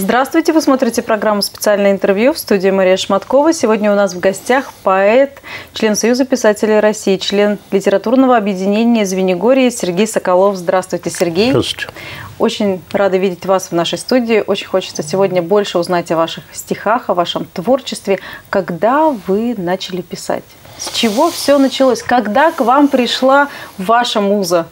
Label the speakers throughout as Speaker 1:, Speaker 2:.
Speaker 1: Здравствуйте, вы смотрите программу «Специальное интервью» в студии Мария Шматкова. Сегодня у нас в гостях поэт, член Союза писателей России, член литературного объединения «Звенигорье» Сергей Соколов. Здравствуйте, Сергей.
Speaker 2: Здравствуйте.
Speaker 1: Очень рада видеть вас в нашей студии. Очень хочется сегодня больше узнать о ваших стихах, о вашем творчестве. Когда вы начали писать? С чего все началось? Когда к вам пришла ваша муза?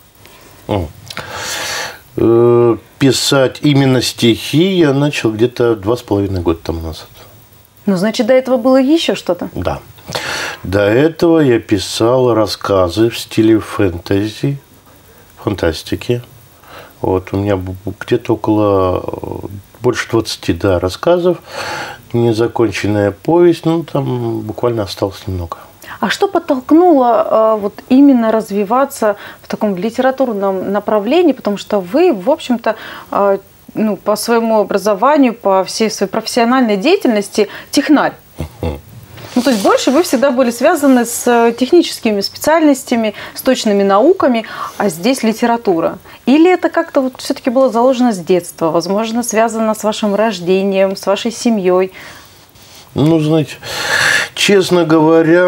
Speaker 2: Писать именно стихи я начал где-то 2,5 года тому назад.
Speaker 1: Ну, значит, до этого было еще что-то?
Speaker 2: Да. До этого я писал рассказы в стиле фэнтези, фантастики. Вот, у меня где-то около больше 20 рассказов, незаконченная повесть, ну, там буквально осталось немного.
Speaker 1: А что подтолкнуло вот именно развиваться в таком литературном направлении? Потому что вы, в общем-то, по своему образованию, по всей своей профессиональной деятельности технарь. Ну, то есть больше вы всегда были связаны с техническими специальностями, с точными науками, а здесь литература. Или это как-то вот все-таки было заложено с детства, возможно, связано с вашим рождением, с вашей семьей?
Speaker 2: Ну, знаете, честно говоря,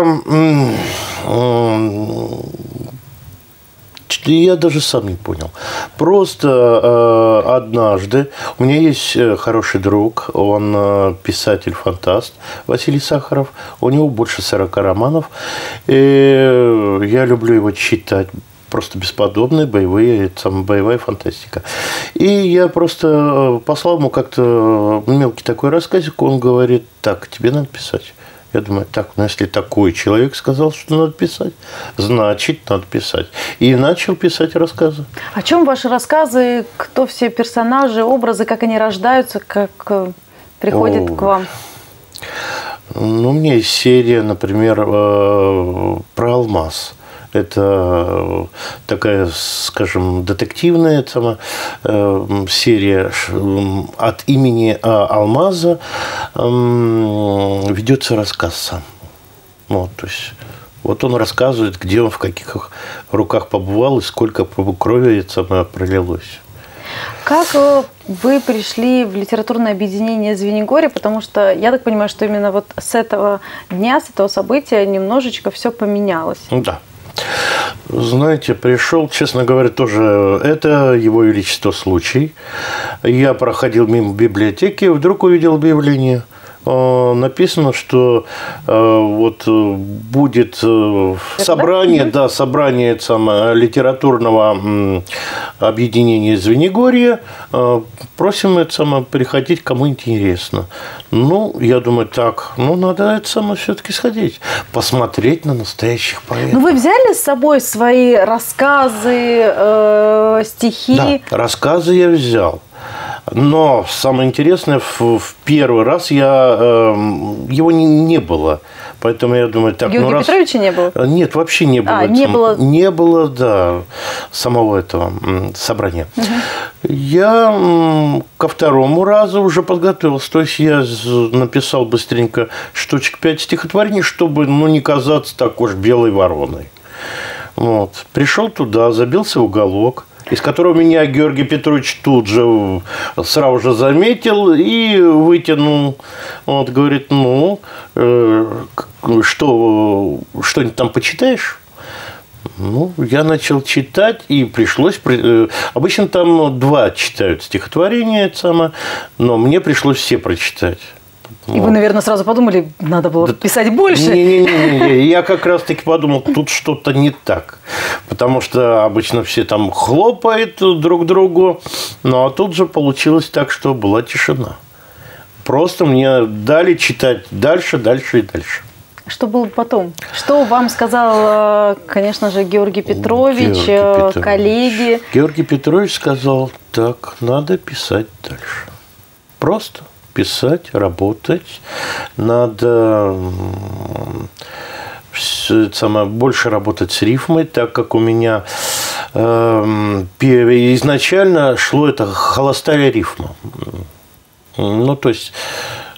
Speaker 2: я даже сам не понял. Просто однажды у меня есть хороший друг, он писатель-фантаст Василий Сахаров, у него больше 40 романов, и я люблю его читать. Просто бесподобные боевая фантастика. И я просто послал ему как-то мелкий такой рассказик, он говорит: так, тебе надо писать. Я думаю, так, ну если такой человек сказал, что надо писать, значит, надо писать. И начал писать рассказы.
Speaker 1: О чем ваши рассказы, кто все персонажи, образы, как они рождаются, как приходят к вам?
Speaker 2: Ну, у меня есть серия, например, про алмаз. Это такая, скажем, детективная серия от имени Алмаза. Ведется рассказ сам. Вот, то есть, вот он рассказывает, где он, в каких руках побывал и сколько крови пролилось.
Speaker 1: Как вы пришли в литературное объединение «Звенигорье», потому что я так понимаю, что именно вот с этого дня, с этого события немножечко все поменялось.
Speaker 2: Да. Знаете, пришел, честно говоря, тоже это Его Величество случай. Я проходил мимо библиотеки, вдруг увидел объявление. Написано, что вот будет собрание литературного объединения «Звенигорье». Просим приходить, кому интересно. Ну, я думаю, так, надо все-таки сходить, посмотреть на настоящих поэтов.
Speaker 1: Ну, вы взяли с собой свои рассказы, стихи?
Speaker 2: Да, рассказы я взял. Но самое интересное, в первый раз его не было. Поэтому я думаю, так...
Speaker 1: Георгия Петровича не было?
Speaker 2: Нет, вообще не было. Не было, да, самого этого собрания. Угу. Я ко второму разу уже подготовился. То есть я написал быстренько штучек 5 стихотворений, чтобы не казаться так уж белой вороной. Вот. Пришел туда, забился в уголок, из которого меня Георгий Петрович тут же сразу же заметил и вытянул. Вот, говорит, что-нибудь там почитаешь? Ну, я начал читать, и пришлось... Обычно там 2 читают стихотворения, но мне пришлось все прочитать.
Speaker 1: И вы, наверное, сразу подумали, надо было писать больше.
Speaker 2: Не. Я как раз-таки подумал, тут что-то не так. Потому что обычно все там хлопают друг другу. Ну, а тут же получилось так, что была тишина. Просто мне дали читать дальше.
Speaker 1: Что было потом? Что вам сказал, конечно же, Георгий Петрович, коллеги?
Speaker 2: Георгий Петрович сказал, так, надо писать дальше. Просто писать, работать. Надо больше работать с рифмой, так как у меня изначально шло это холостая рифма. Ну, то есть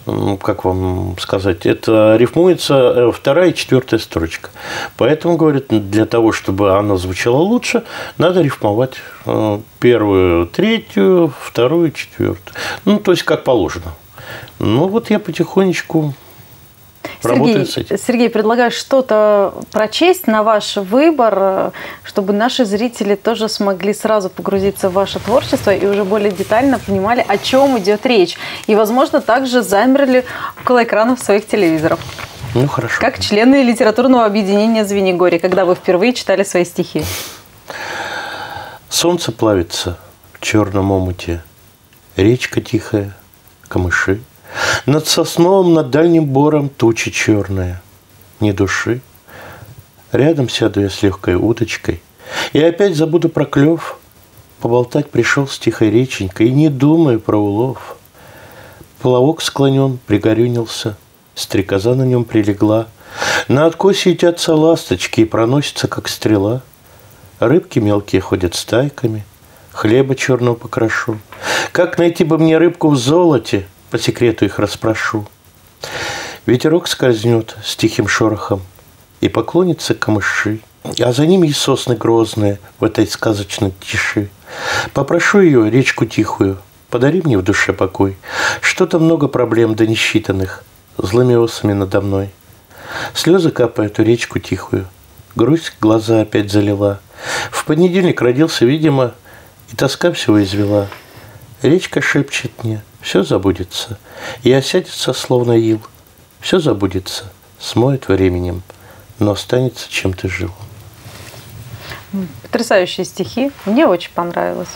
Speaker 2: ну, как вам сказать, это рифмуется 2 и 4 строчка. Поэтому, говорит, для того, чтобы оно звучало лучше, надо рифмовать 1, 3, 2, 4. Ну, то есть, как положено. Ну, вот я потихонечку работаю с этим.
Speaker 1: Сергей, предлагаю что-то прочесть на ваш выбор, чтобы наши зрители тоже смогли сразу погрузиться в ваше творчество и уже более детально понимали, о чем идет речь. И, возможно, также замерли около экранов своих телевизоров.
Speaker 2: Ну, хорошо.
Speaker 1: Как члены литературного объединения «Звенигорье», когда вы впервые читали свои стихи.
Speaker 2: Солнце плавится в черном омуте, речка тихая, камыши. Над сосновым, над дальним бором тучи черные, ни души. Рядом сяду я с легкой удочкой и опять забуду про клев. Поболтать пришел с тихой реченькой и не думаю про улов. Плавок склонен, пригорюнился, стрекоза на нем прилегла. На откосе ютятся ласточки и проносятся, как стрела. Рыбки мелкие ходят стайками, хлеба черного покрошу. Как найти бы мне рыбку в золоте? По секрету их расспрошу. Ветерок скользнет с тихим шорохом и поклонится камыши, а за ними и сосны грозные в этой сказочной тиши. Попрошу ее, речку тихую, подари мне в душе покой. Что-то много проблем да несчитанных злыми осами надо мной. Слезы капают в речку тихую, грусть глаза опять залила. В понедельник родился, видимо, и тоска всего извела. Речка шепчет мне, все забудется, и осядется, словно ил. Все забудется, смоет временем, но останется, чем ты жил.
Speaker 1: Потрясающие стихи. Мне очень понравилось.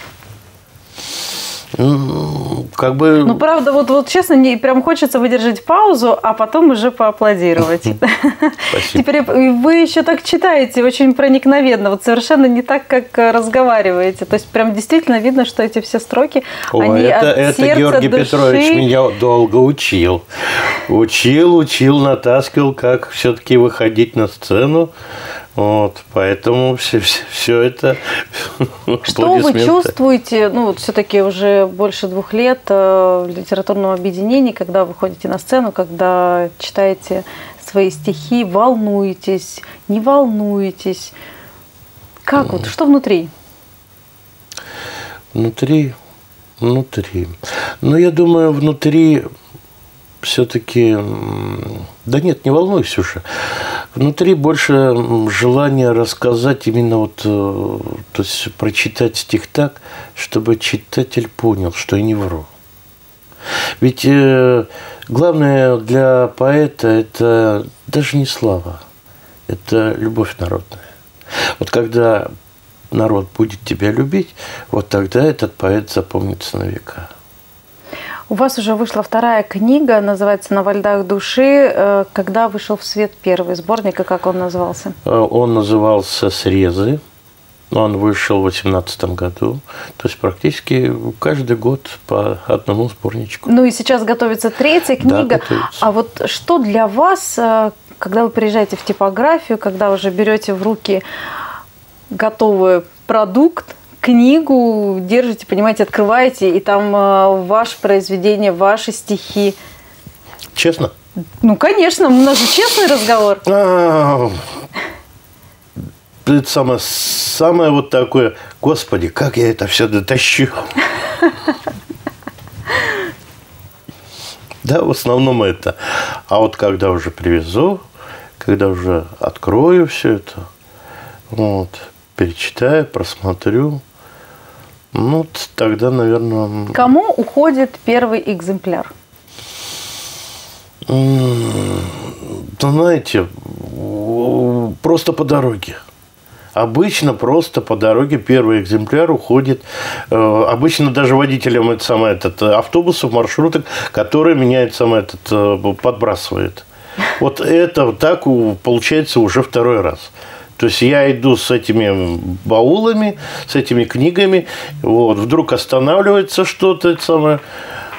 Speaker 2: Как бы...
Speaker 1: Ну, правда, вот честно, не, прям хочется выдержать паузу, а потом уже поаплодировать.
Speaker 2: Спасибо.
Speaker 1: Теперь вы еще так читаете, очень проникновенно, вот совершенно не так, как разговариваете. То есть прям действительно видно, что эти все строки, они от сердца,
Speaker 2: это Георгий
Speaker 1: души.
Speaker 2: Петрович меня долго учил. Учил, натаскивал, как все-таки выходить на сцену. Вот, поэтому все это...
Speaker 1: Что вы чувствуете, ну, вот все-таки уже больше 2 лет в литературном объединении, когда вы ходите на сцену, когда читаете свои стихи, волнуетесь, не волнуетесь? Как вот, что внутри?
Speaker 2: Внутри. Ну, я думаю, внутри все-таки... Да нет, не волнуйся уже. Внутри больше желания рассказать именно вот, то есть прочитать стих так, чтобы читатель понял, что я не вру. Ведь главное для поэта – это даже не слава, это любовь народная. Вот когда народ будет тебя любить, вот тогда этот поэт запомнится на века.
Speaker 1: У вас уже вышла 2-я книга, называется «На во льдах души». Когда вышел в свет 1-й сборник, и как он назывался? Он
Speaker 2: назывался «Срезы». Он вышел в 2018 году. То есть практически каждый год по одному сборничку.
Speaker 1: Ну и сейчас готовится 3-я книга.
Speaker 2: Да, готовится.
Speaker 1: А вот что для вас, когда вы приезжаете в типографию, когда уже берете в руки готовый продукт, книгу держите, понимаете, открываете, и там ваше произведение, ваши стихи.
Speaker 2: Честно?
Speaker 1: Ну, конечно, у нас же честный разговор.
Speaker 2: Это самое вот такое, господи, как я это все дотащу. Да, в основном это. А вот когда уже привезу, когда уже открою все это, вот, перечитаю, просмотрю, ну, тогда, наверное...
Speaker 1: Кому уходит 1-й экземпляр?
Speaker 2: Знаете, просто по дороге. Обычно просто по дороге 1-й экземпляр уходит. Обычно даже водителям автобусов, маршруток, которые меня подбрасывает. Вот это так получается уже 2-й раз. То есть я иду с этими баулами, с этими книгами, вот, вдруг останавливается что-то,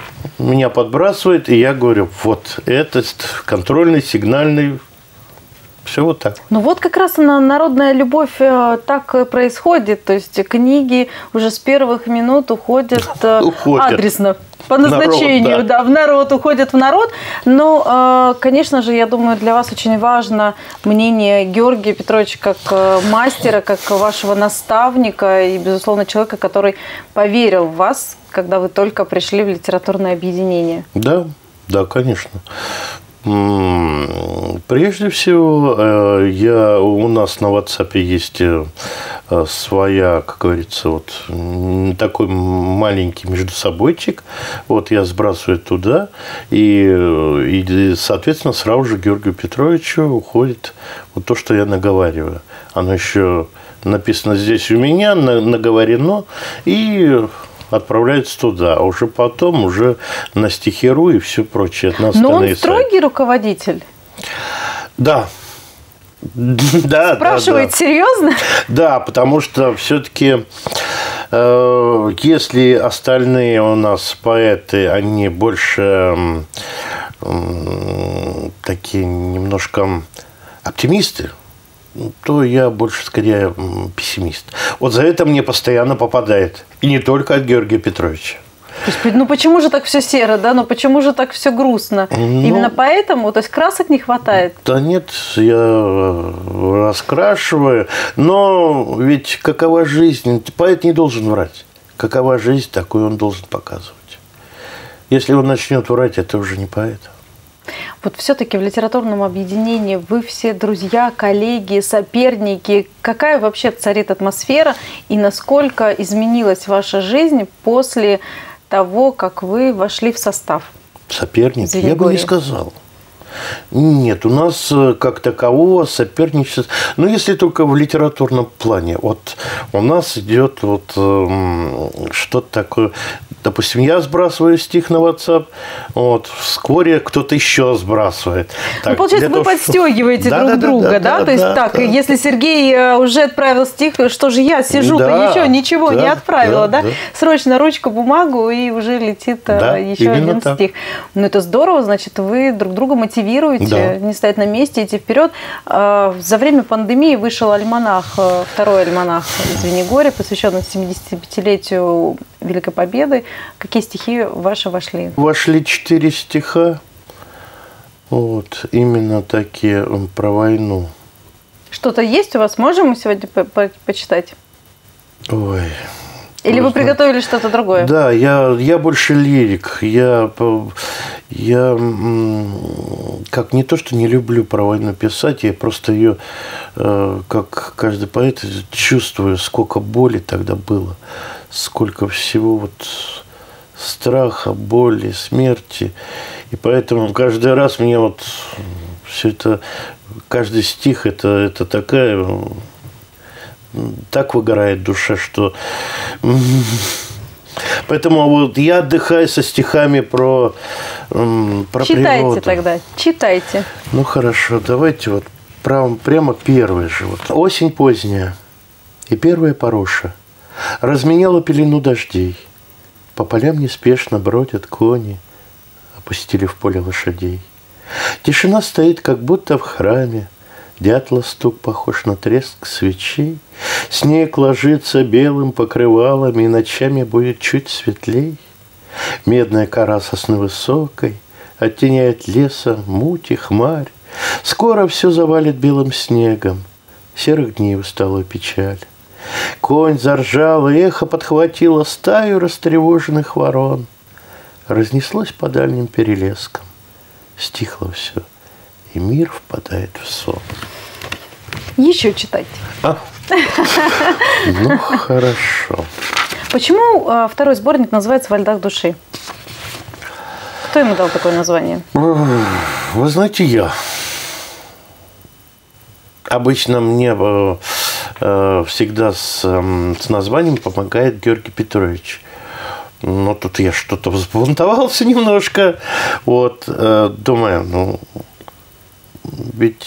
Speaker 2: меня подбрасывает, и я говорю, вот, это контрольный, сигнальный, Все вот так.
Speaker 1: Ну вот как раз народная любовь так и происходит. То есть книги уже с первых минут уходят адресно. По назначению, народ, да, в народ, уходят в народ. Но, конечно же, я думаю, для вас очень важно мнение Георгия Петровича как мастера, как вашего наставника и, безусловно, человека, который поверил в вас, когда вы только пришли в литературное объединение.
Speaker 2: Да, да, конечно. Прежде всего, у нас на WhatsApp есть своя, как говорится, вот такой маленький междусобойчик. Вот я сбрасываю туда, и соответственно, сразу же Георгию Петровичу уходит вот то, что я наговариваю. Оно еще написано здесь у меня, наговорено, и отправляется туда, а уже потом уже на стихиру и все прочее.
Speaker 1: Но он строгий руководитель?
Speaker 2: Да. Да,
Speaker 1: спрашивает, да. Серьезно?
Speaker 2: Да, потому что все-таки, если остальные у нас поэты, они больше такие немножко оптимисты, то я больше, скорее, пессимист. Вот за это мне постоянно попадает. И не только от Георгия Петровича.
Speaker 1: То есть, ну почему же так все серо, да? Ну почему же так все грустно? Именно поэтому? То есть красок не хватает?
Speaker 2: Да нет, я раскрашиваю. Но ведь какова жизнь? Поэт не должен врать. Какова жизнь, такую он должен показывать. Если он начнет врать, это уже не поэт.
Speaker 1: Вот все-таки в литературном объединении вы все друзья, коллеги, соперники. Какая вообще царит атмосфера и насколько изменилась ваша жизнь после того, как вы вошли в состав?
Speaker 2: Соперники? Я бы не сказал. Нет, у нас как такового соперничества, ну, если только в литературном плане. Вот у нас идет вот что-то такое. Допустим, я сбрасываю стих на WhatsApp, вот, вскоре кто-то еще сбрасывает.
Speaker 1: Так, ну, получается, вы подстегиваете друг друга, да? То есть, так, если Сергей уже отправил стих, что же я сижу-то еще ничего не отправила, да? Срочно ручку, бумагу, и уже летит еще один стих. Ну, это здорово, значит, вы друг друга мотивируете, не стоять на месте, идти вперед. За время пандемии вышел альманах, второй альманах «Звенигорье», посвященный 75-летию Великой Победы. Какие стихи ваши вошли?
Speaker 2: Вошли 4 стиха, вот, именно такие про войну.
Speaker 1: Что-то есть у вас? Можем мы сегодня почитать?
Speaker 2: Ой.
Speaker 1: Или вы приготовили что-то другое?
Speaker 2: Да, я больше лирик. Я как не то, что не люблю про войну писать, я просто ее, как каждый поэт, чувствую, сколько боли тогда было, сколько всего вот страха, боли, смерти. И поэтому каждый раз мне вот все это, каждый стих, это такая... Так выгорает душа, что... Поэтому вот я отдыхаю со стихами про
Speaker 1: читайте
Speaker 2: природу.
Speaker 1: Тогда, читайте.
Speaker 2: Ну, хорошо, давайте вот прямо первый же. Вот. Осень поздняя, и первая пороша разменяла пелену дождей. По полям неспешно бродят кони, опустили в поле лошадей. Тишина стоит, как будто в храме. Дятла стук похож на треск свечей. Снег ложится белым покрывалом, и ночами будет чуть светлей. Медная кора сосны высокой оттеняет лесом муть и хмарь. Скоро все завалит белым снегом, серых дней усталую печаль. Конь заржал, и эхо подхватило стаю растревоженных ворон. Разнеслось по дальним перелескам, стихло все, и мир впадает в сон.
Speaker 1: Еще читайте.
Speaker 2: Ну, хорошо.
Speaker 1: Почему второй сборник называется «Во льдах души»? Кто ему дал такое название?
Speaker 2: Вы знаете, я. Обычно мне всегда с названием помогает Георгий Петрович. Но тут я что-то взбунтовался немножко. Вот, думаю, ну, ведь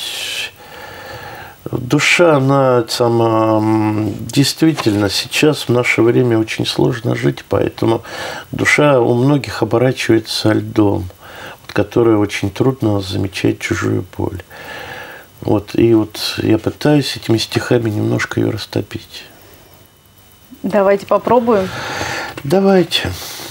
Speaker 2: душа, она действительно сейчас в наше время очень сложно жить, поэтому душа у многих оборачивается льдом, вот, которой очень трудно замечать чужую боль. Вот, и вот я пытаюсь этими стихами немножко ее растопить.
Speaker 1: Давайте попробуем.
Speaker 2: Давайте.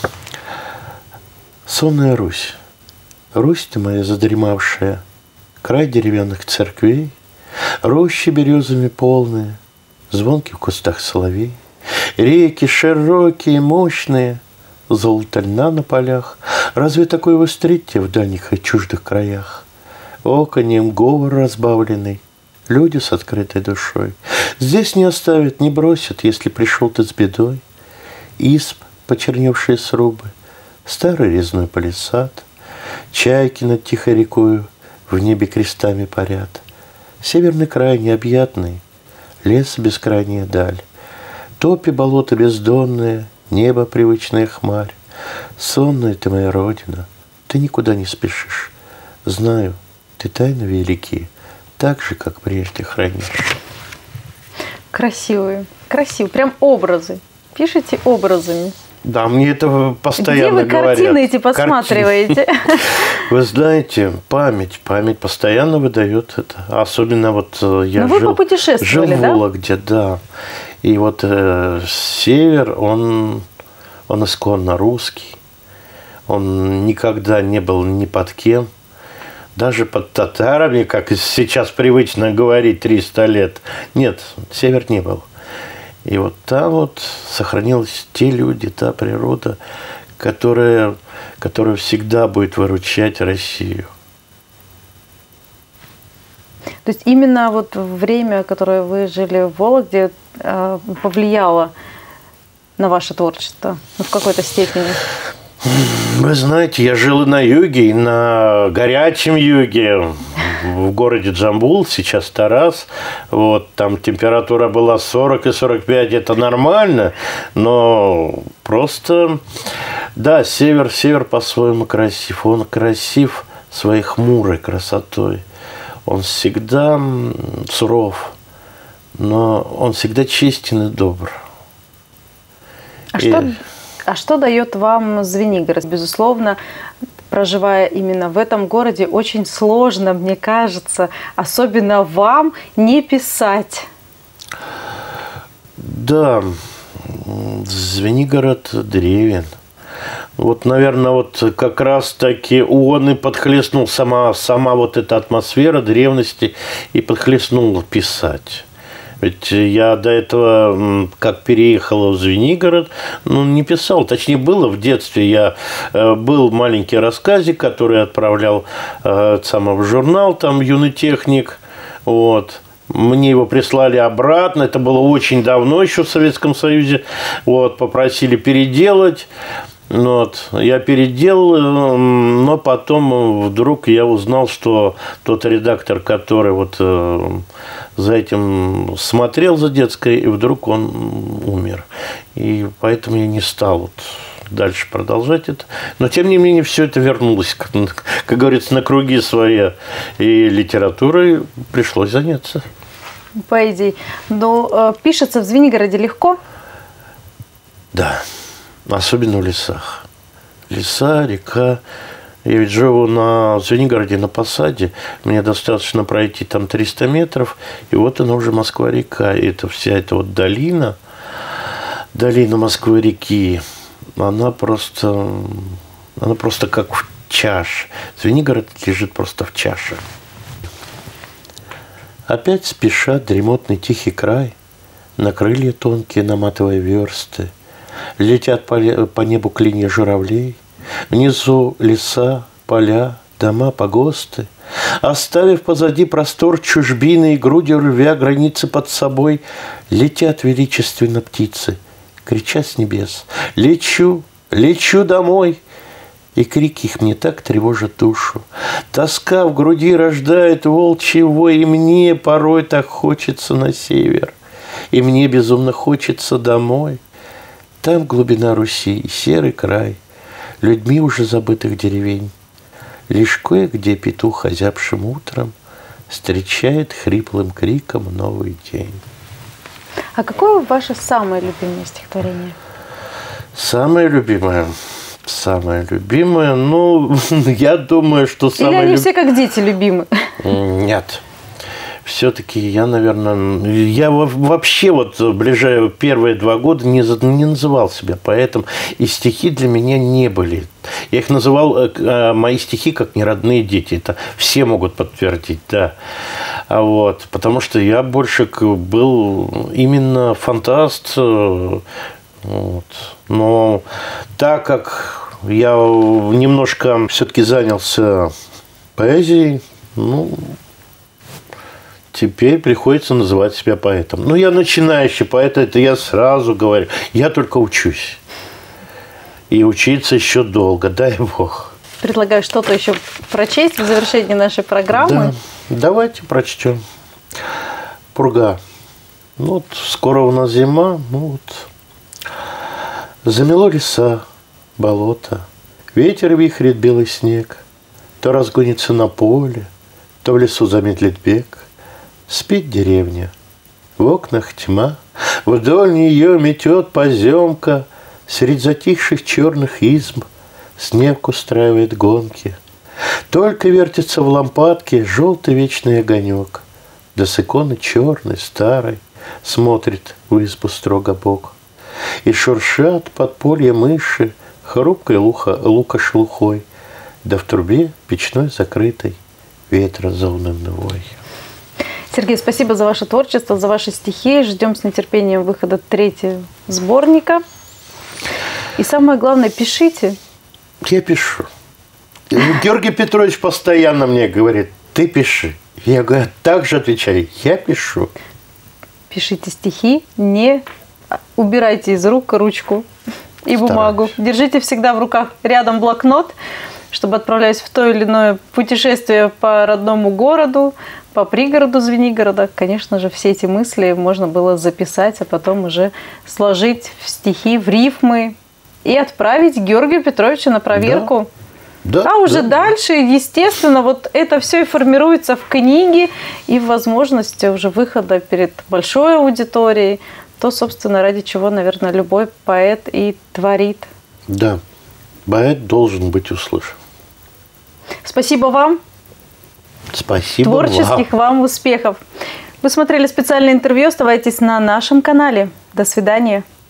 Speaker 2: Сонная Русь. Русь ты моя задремавшая, край деревянных церквей, рощи березами полные, звонкий в кустах соловей, реки широкие, мощные, золото льна на полях. Разве такое вы встретите в дальних и чуждых краях? Оконьем говор разбавленный, люди с открытой душой. Здесь не оставят, не бросят, если пришел ты с бедой. Исп, почерневшие срубы, старый резной палисад, чайки над тихой рекою в небе крестами парят. Северный край необъятный, лес бескрайняя даль, топи болота бездонные, небо привычная хмарь. Сонная ты моя родина, ты никуда не спешишь. Знаю, ты тайны велики, так же, как прежде хранишь.
Speaker 1: Красивые, красивые, прям образы. Пишите образами.
Speaker 2: Да, мне это постоянно говорят.
Speaker 1: Где вы картины эти посматриваете?
Speaker 2: Вы знаете, память постоянно выдает это. Особенно вот я жил в Вологде, да. И вот север, он исконно русский. Он никогда не был ни под кем. Даже под татарами, как сейчас привычно говорить, 300 лет. Нет, север не был. И вот там вот сохранились те люди, та природа, которая всегда будет выручать Россию.
Speaker 1: То есть именно вот время, которое вы жили в Вологде, повлияло на ваше творчество, в какой-то степени?
Speaker 2: Вы знаете, я жил и на юге, и на горячем юге, в городе Джамбул, сейчас Тарас. Вот, там температура была 40 и 45, это нормально, но просто, да, север по-своему красив. Он красив своей хмурой красотой. Он всегда суров, но он всегда честен и добр.
Speaker 1: А что дает вам Звенигород? Безусловно, проживая именно в этом городе, очень сложно, мне кажется, особенно вам, не писать.
Speaker 2: Да, Звенигород древен. Вот, наверное, вот как раз-таки он и подхлестнул сама вот эта атмосфера древности и подхлестнул писать. Ведь я до этого, как переехал в Звенигород, не писал. Точнее, было в детстве. Был маленький рассказик, который отправлял в журнал, там, «Юный техник». Вот. Мне его прислали обратно. Это было очень давно еще в Советском Союзе. Вот. Попросили переделать. Вот. Я переделал, но потом вдруг я узнал, что тот редактор, который вот за этим смотрел, за детской, и вдруг он умер. И поэтому я не стал вот дальше продолжать это. Но, тем не менее, все это вернулось, как говорится, на круги свои. И литературой пришлось заняться.
Speaker 1: По идее. Но пишется в Звенигороде легко?
Speaker 2: Да. Особенно в лесах. Леса, река. Я ведь живу в Звенигороде, на Посаде. Мне достаточно пройти там 300 метров. И вот она уже Москва-река. И это вся эта вот долина Москвы-реки, она просто как в чаше. Звенигород лежит просто в чаше. Опять спешат дремотный тихий край, на крылья тонкие наматывая версты. Летят по небу клинья журавлей, внизу леса, поля, дома, погосты. Оставив позади простор чужбины и грудью рвя границы под собой, летят величественно птицы, крича с небес: «Лечу, лечу домой!» И крики их мне так тревожат душу. Тоска в груди рождает волчий вой, и мне порой так хочется на север, и мне безумно хочется домой. Там глубина Руси и серый край, людьми уже забытых деревень. Лишь кое-где петух озябшим утром встречает хриплым криком новый день.
Speaker 1: А какое ваше самое любимое стихотворение?
Speaker 2: Самое любимое? Я думаю, что самое...
Speaker 1: Или они все как дети любимы?
Speaker 2: Нет. все-таки я, наверное, я вообще вот первые 2 года не называл себя поэтом, и стихи для меня не были. Я их называл, мои стихи, как неродные дети. Это все могут подтвердить, да. Вот, потому что я больше был именно фантаст. Вот. Но так как я немножко все-таки занялся поэзией, ну, теперь приходится называть себя поэтом. Ну, я начинающий поэт, это я сразу говорю. Я только учусь. И учиться еще долго, дай бог.
Speaker 1: Предлагаю что-то еще прочесть в завершении нашей программы.
Speaker 2: Да, давайте прочтем. Пурга. Ну, вот скоро у нас зима. Ну, вот. Замело леса, болото. Ветер вихрит белый снег. То разгонится на поле, то в лесу замедлит бег. Спит деревня, в окнах тьма, вдоль нее метет поземка, средь затихших черных изб снег устраивает гонки. Только вертится в лампадке желтый вечный огонек, да с иконы черной, старой, смотрит в избу строго Бог. И шуршат подполья мыши хрупкой лука шелухой, да в трубе печной закрытой ветра заунывный вой.
Speaker 1: Сергей, спасибо за ваше творчество, за ваши стихи. Ждем с нетерпением выхода 3-го сборника. И самое главное, пишите.
Speaker 2: Я пишу. Георгий Петрович постоянно мне говорит, ты пиши. Я говорю, так же отвечаю, я пишу.
Speaker 1: Пишите стихи, не убирайте из рук ручку и бумагу. Держите всегда в руках рядом блокнот, чтобы, отправляясь в то или иное путешествие по родному городу, по пригороду Звенигорода, конечно же, все эти мысли можно было записать, а потом уже сложить в стихи, в рифмы и отправить Георгию Петровичу на проверку.
Speaker 2: Да,
Speaker 1: а уже дальше, естественно, вот это все и формируется в книге и в возможности уже выхода перед большой аудиторией, то, собственно, ради чего, наверное, любой поэт и творит.
Speaker 2: Да, поэт должен быть услышан.
Speaker 1: Спасибо вам.
Speaker 2: Спасибо
Speaker 1: Творческих вам успехов. Вы смотрели специальное интервью. Оставайтесь на нашем канале. До свидания.